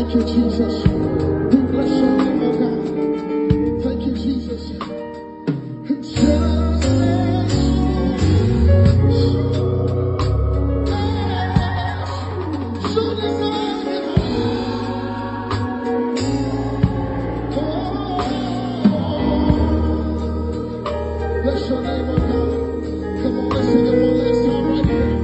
Thank you, Jesus. We bless your name, oh God. Thank you, Jesus. Bless your name, oh God. Come on, let's sing it one last time right here.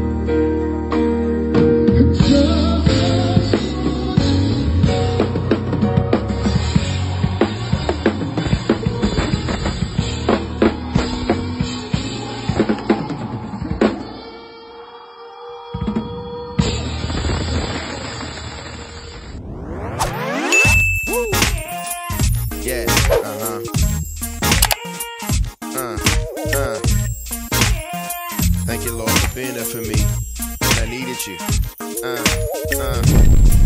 Yeah, Thank you, Lord, for being there for me when I needed you.